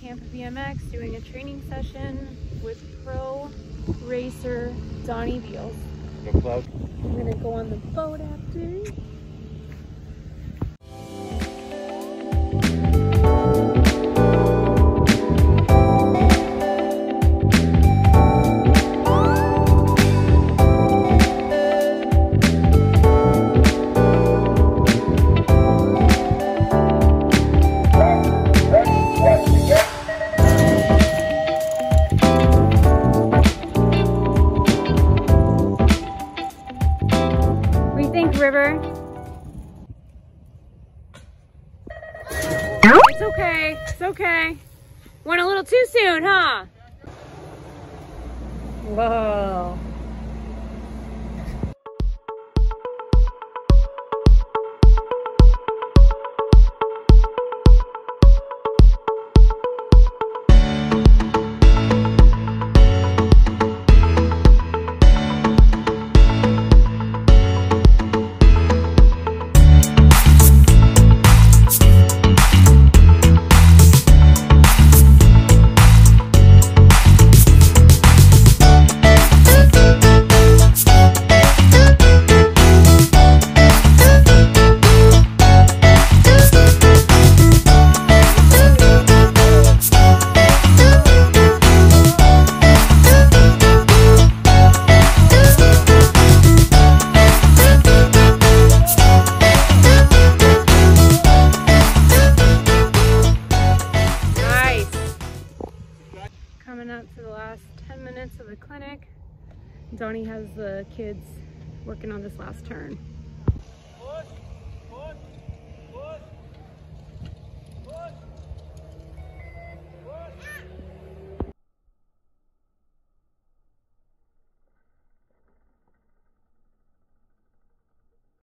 Tampa Bmx doing a training session with pro racer Donnie Beals. No cloud. I'm gonna go on the boat after. River. It's okay. It's okay. Went a little too soon, huh? Whoa. Coming up to the last 10 minutes of the clinic. Donnie has the kids working on this last turn.